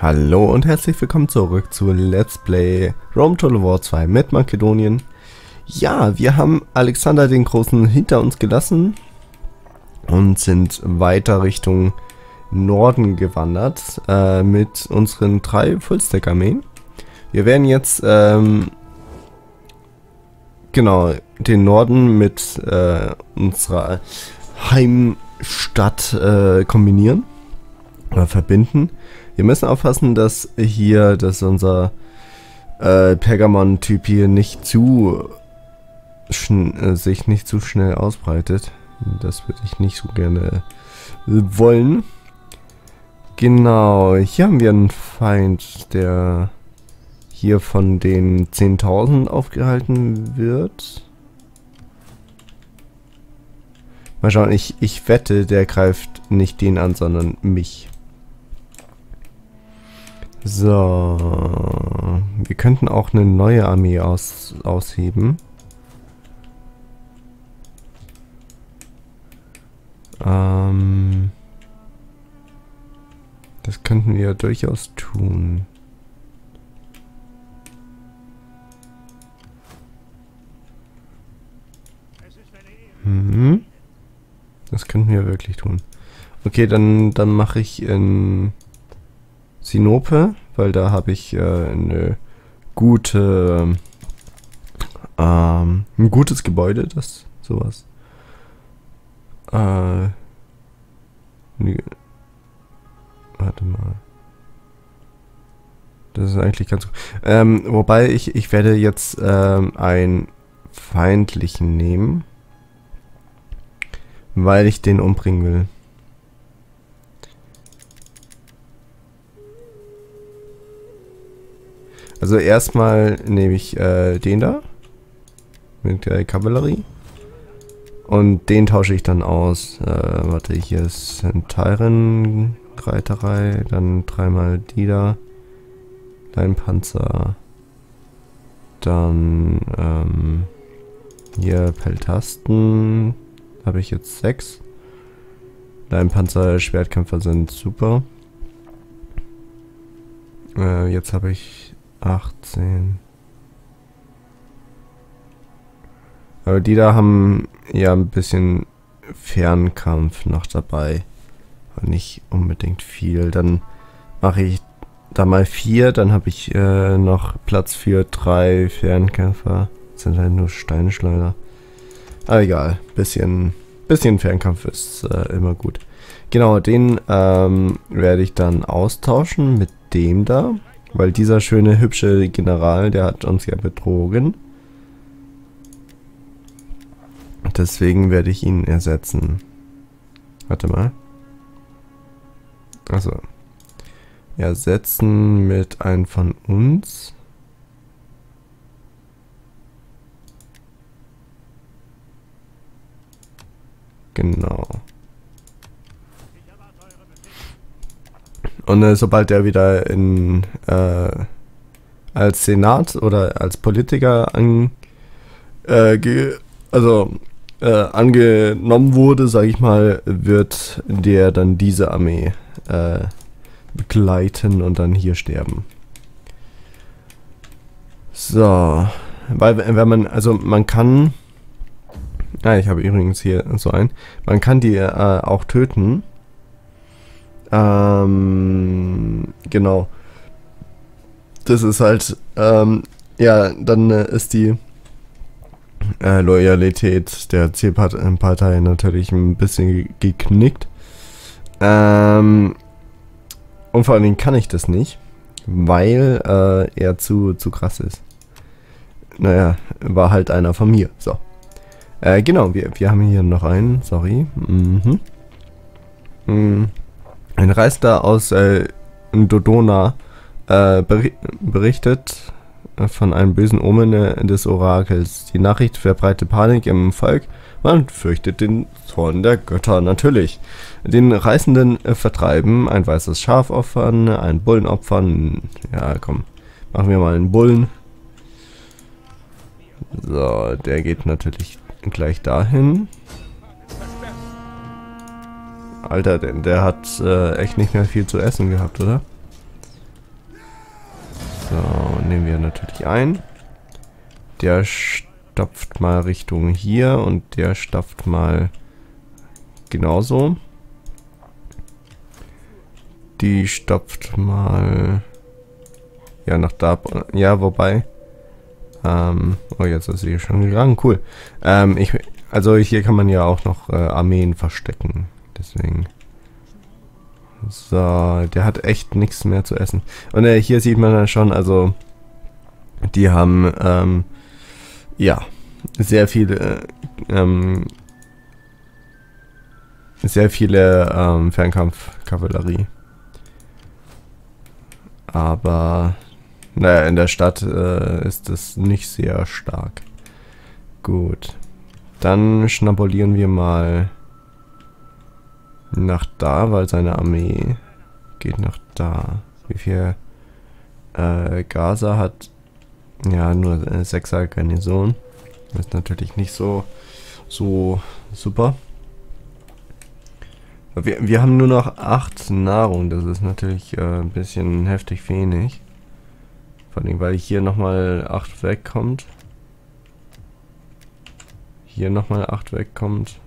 Hallo und herzlich willkommen zurück zu Let's Play Rome Total War 2 mit Makedonien. Ja, wir haben Alexander den Großen hinter uns gelassen und sind weiter Richtung Norden gewandert mit unseren 3 Fullstack-Armeen. Wir werden jetzt genau den Norden mit unserer Heimstadt kombinieren oder verbinden. Wir müssen aufpassen, dass unser Pergamon-Typ hier nicht sich nicht zu schnell ausbreitet. Das würde ich nicht so gerne wollen. Genau, hier haben wir einen Feind, der hier von den 10.000 aufgehalten wird. Mal schauen, ich wette, der greift nicht den an, sondern mich. So, wir könnten auch eine neue Armee ausheben. Das könnten wir durchaus tun. Das könnten wir wirklich tun. Okay, dann mache ich in Sinope, weil da habe ich ein gutes Gebäude, das sowas. Warte mal. Das ist eigentlich ganz gut. Wobei ich werde jetzt einen feindlichen nehmen, weil ich den umbringen will. Also erstmal nehme ich den da mit der Kavallerie und den tausche ich dann aus. Warte, hier ist ein Tyren-Reiterei, dann dreimal die da, ein Panzer, dann hier Peltasten, habe ich jetzt 6. Panzer, Schwertkämpfer sind super. Jetzt habe ich 18. Aber die da haben ja ein bisschen Fernkampf noch dabei. Aber nicht unbedingt viel. Dann mache ich da mal 4. Dann habe ich noch Platz für 3 Fernkämpfer. Das sind halt nur Steinschleuder. Aber egal. Bisschen Fernkampf ist immer gut. Genau, den werde ich dann austauschen mit dem da. Weil dieser schöne, hübsche General, der hat uns ja betrogen. Deswegen werde ich ihn ersetzen. Warte mal. Also. Ersetzen mit einem von uns. Genau. Und sobald er wieder als Senat oder als Politiker angenommen wurde, sage ich mal, wird der dann diese Armee begleiten und dann hier sterben. So, weil wenn man kann, ich habe übrigens hier so einen, man kann die auch töten. Genau. Das ist halt, ja, dann ist die Loyalität der Zielpartei natürlich ein bisschen geknickt. Und vor allen Dingen kann ich das nicht, weil er zu krass ist. Naja, war halt einer von mir. So. Genau, wir haben hier noch einen, sorry. Ein Reisender aus Dodona berichtet von einem bösen Omen des Orakels. Die Nachricht verbreitet Panik im Volk. Man fürchtet den Zorn der Götter natürlich. Den Reisenden vertreiben, ein weißes Schaf opfern, einen Bullen opfern. Ja, komm, machen wir mal einen Bullen. So, der geht natürlich gleich dahin. Alter, der hat echt nicht mehr viel zu essen gehabt, oder? So, nehmen wir natürlich ein. Der stopft mal Richtung hier und der stopft mal genauso. Die stopft mal ja nach da. Ja, wobei. Oh, jetzt ist sie schon gegangen. Cool. Also hier kann man ja auch noch Armeen verstecken. Deswegen. So, der hat echt nichts mehr zu essen. Und hier sieht man dann schon, also die haben ja sehr viele Fernkampfkavallerie. Aber naja, in der Stadt ist es nicht sehr stark. Gut. Dann schnabulieren wir mal nach da, weil seine Armee geht nach da. Wie viel Gaza hat? Ja, nur 6er Garnison. Das ist natürlich nicht so super. Wir haben nur noch 8 Nahrung. Das ist natürlich ein bisschen heftig wenig. Vor allem, weil hier nochmal 8 wegkommt. Hier nochmal 8 wegkommt.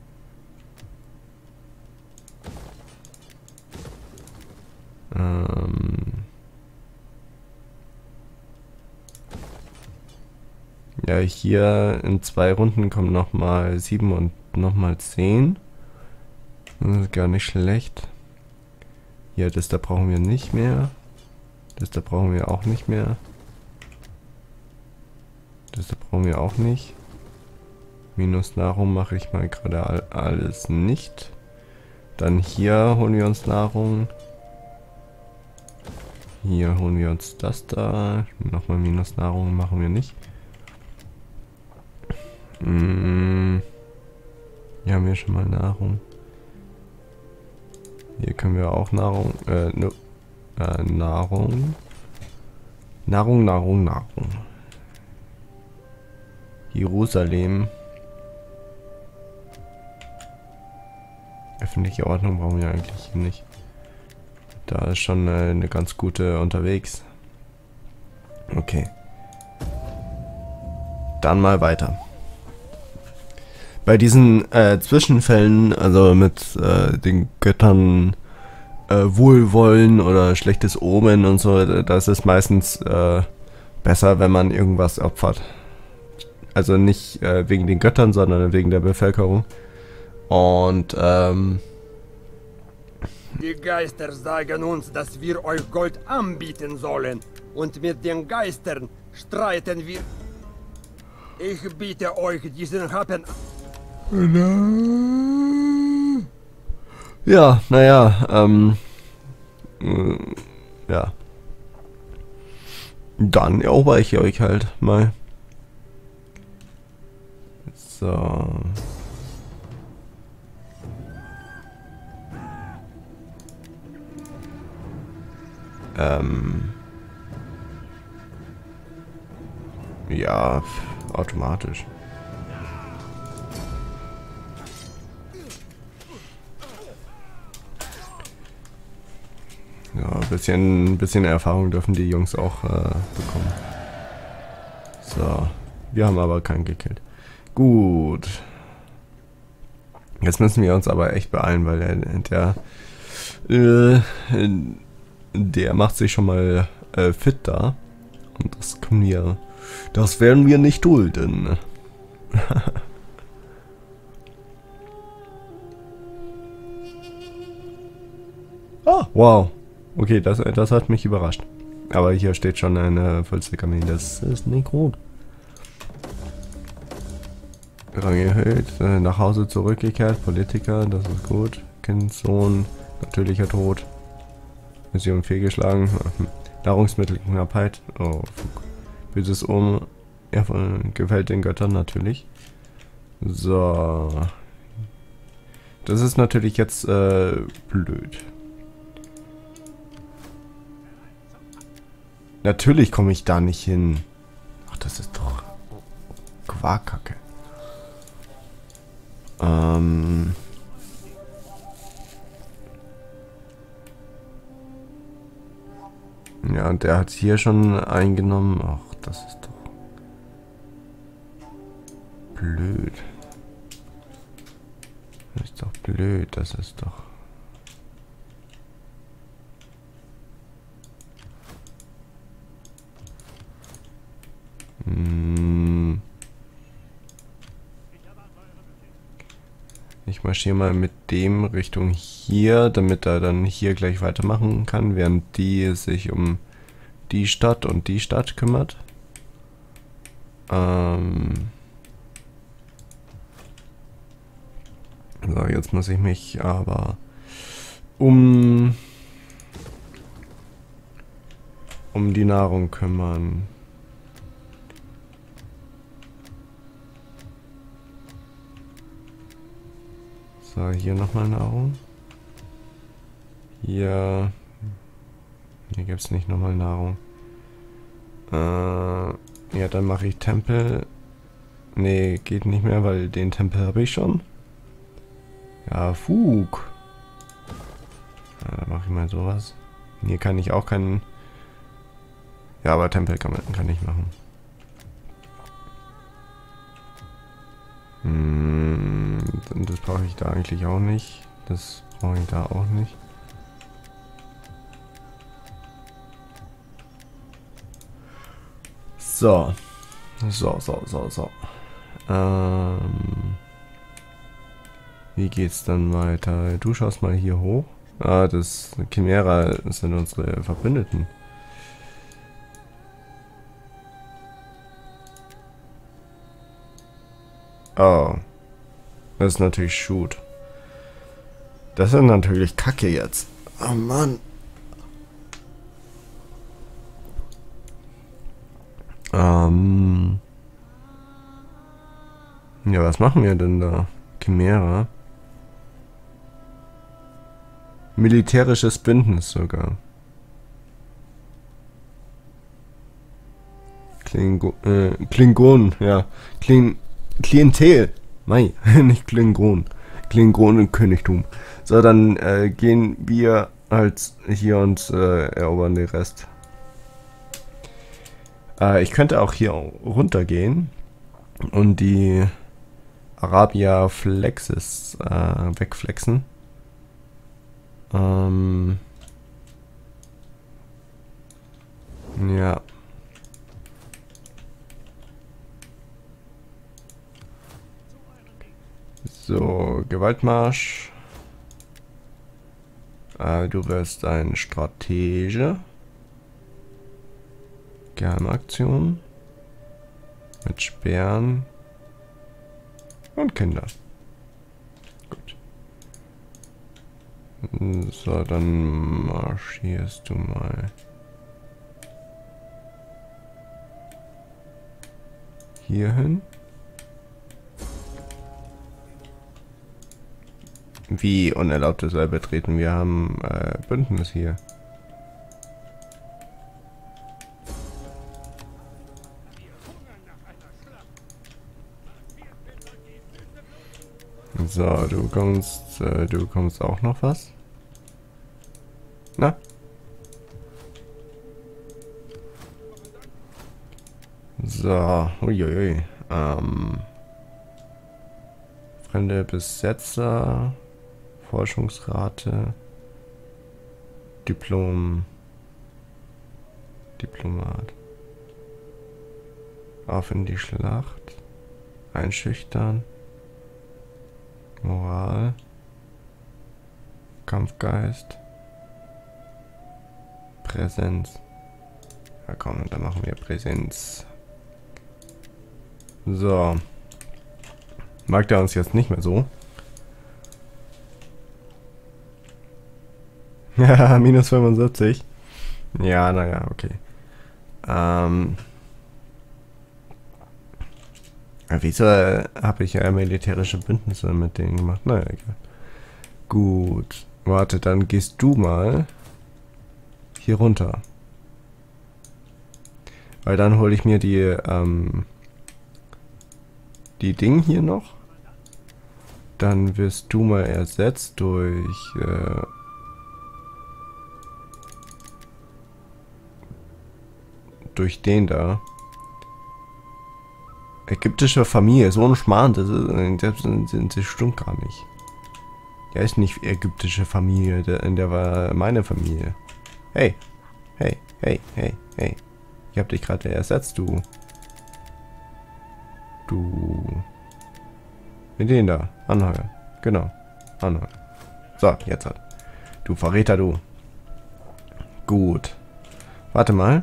Ja, hier in 2 Runden kommen nochmal 7 und nochmal 10. Das ist gar nicht schlecht. Hier, das da brauchen wir nicht mehr. Das da brauchen wir auch nicht mehr. Das da brauchen wir auch nicht. Minus Nahrung mache ich mal gerade alles nicht. Dann hier holen wir uns Nahrung. Hier holen wir uns das da. Nochmal Minus Nahrung machen wir nicht. Hier haben wir schon mal Nahrung. Hier können wir auch Nahrung. Nahrung. Jerusalem. Öffentliche Ordnung brauchen wir eigentlich nicht. Da ist schon eine ganz gute unterwegs. Okay. Dann mal weiter. Bei diesen Zwischenfällen, also mit den Göttern Wohlwollen oder schlechtes Omen und so, da ist es meistens besser, wenn man irgendwas opfert. Also nicht wegen den Göttern, sondern wegen der Bevölkerung. Und die Geister sagen uns, dass wir euch Gold anbieten sollen. Und mit den Geistern streiten wir. Ich biete euch diesen Happen. ja, naja, ja. Dann erober ich euch halt mal. So. Ja, automatisch. Ja, ein bisschen Erfahrung dürfen die Jungs auch bekommen. So, wir haben aber keinen gekillt. Gut. Jetzt müssen wir uns aber echt beeilen, weil der macht sich schon mal fit da. Und das werden wir nicht dulden. Ah, wow. Okay, das hat mich überrascht. Aber hier steht schon eine Vollzweckarmee. Das ist nicht gut. Rang erhöht, nach Hause zurückgekehrt, Politiker, das ist gut. Kind, Sohn, natürlicher Tod. Mission fehlgeschlagen. Nahrungsmittelknappheit. Oh, fuck. Böses ja, gefällt den Göttern natürlich. So. Das ist natürlich jetzt blöd. Natürlich komme ich da nicht hin. Ach, das ist doch Quarkkacke. Ja, und der hat hier schon eingenommen. Ach, das ist doch blöd. Das ist doch blöd, das ist doch... Ich marschiere mal mit dem Richtung hier, damit er dann hier gleich weitermachen kann, während die sich um die Stadt und die Stadt kümmert. So, jetzt muss ich mich aber um die Nahrung kümmern. So, hier nochmal Nahrung. Hier gibt es nicht nochmal Nahrung. Ja, dann mache ich Tempel. Nee, geht nicht mehr, weil den Tempel habe ich schon. Ja, Fug. Ja, dann mache ich mal sowas. Hier kann ich auch keinen... Ja, aber Tempel kann ich machen. Das brauche ich da eigentlich auch nicht. Das brauche ich da auch nicht. So. So. Wie geht's dann weiter? Du schaust mal hier hoch. Ah, das Chimera sind unsere Verbündeten. Oh. Das ist natürlich Shoot. Das ist natürlich Kacke jetzt. Oh Mann. Ja, was machen wir denn da? Chimera. Militärisches Bündnis sogar. Klingonen, ja. Klientel. Mei, nicht Klingon. Klingonenkönigtum. So, dann gehen wir halt hier und erobern den Rest. Ich könnte auch hier runtergehen und die Arabia Flexis wegflexen. Ja. So, Gewaltmarsch. Du wirst ein Stratege. Geheimaktion. Mit Speeren. Und Kinder. Gut. So, dann marschierst du mal hierhin. Wie unerlaubtes betreten? Wir haben Bündnis hier. So, du bekommst auch noch was. Na? So, uiuiui. Fremde Besetzer, Forschungsrate, Diplomat. Auf in die Schlacht. Einschüchtern. Moral. Kampfgeist. Präsenz. Ja komm, dann machen wir Präsenz. So. Mag der uns jetzt nicht mehr so? Ja, minus 75. Ja, naja, okay. Wieso habe ich ja militärische Bündnisse mit denen gemacht? Naja, egal. Gut. Warte, dann gehst du mal hier runter. Weil dann hole ich mir die Ding hier noch. Dann wirst du mal ersetzt durch durch den da. Ägyptische Familie, so ein Schmarrn, das stimmt gar nicht. Der ist nicht ägyptische Familie, der war meine Familie. Hey, hey, hey, hey, hey. Ich hab dich gerade ersetzt, du. Mit denen da, anheuern. Genau, anheuern. So, jetzt halt. Du Verräter, du. Gut. Warte mal.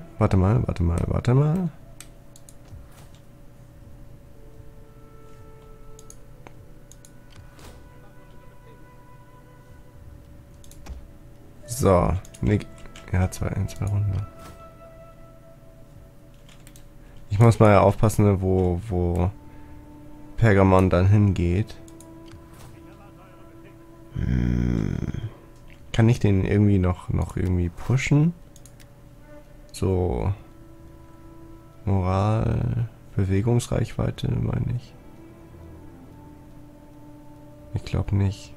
So, Nick. Ja, zwei Runden. Ich muss mal aufpassen, wo Pergamon dann hingeht. Kann ich den irgendwie noch irgendwie pushen? So. Moral, Bewegungsreichweite, meine ich. Ich glaube nicht.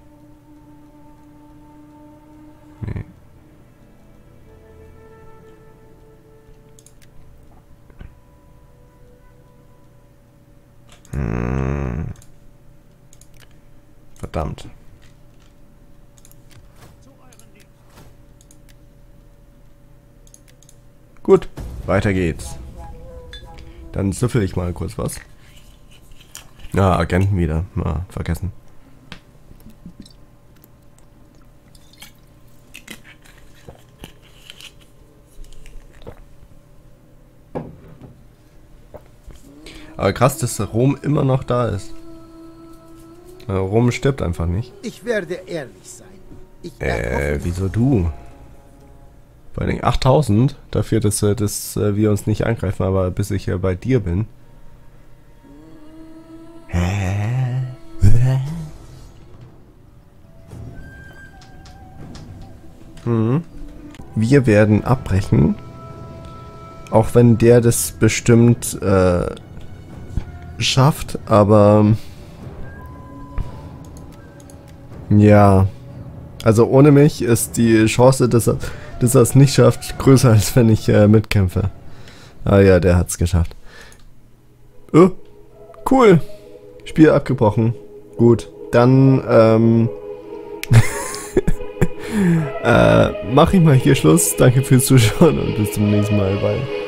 Nee. Verdammt. Gut, weiter geht's. Dann süffel ich mal kurz was. Ja, Agenten wieder. Ah, vergessen. Aber krass, dass Rom immer noch da ist. Rom stirbt einfach nicht. Ich werde ehrlich sein. Wieso du? Vor allem 8000 dafür, dass wir uns nicht angreifen, aber bis ich ja bei dir bin. Hä? Wir werden abbrechen. Auch wenn der das bestimmt schafft, aber ja, also ohne mich ist die Chance, dass er es nicht schafft, größer, als wenn ich mitkämpfe. Ah ja, der hat's geschafft. Oh, cool. Spiel abgebrochen. Gut, dann mache ich mal hier Schluss. Danke fürs Zuschauen und bis zum nächsten Mal. Bye.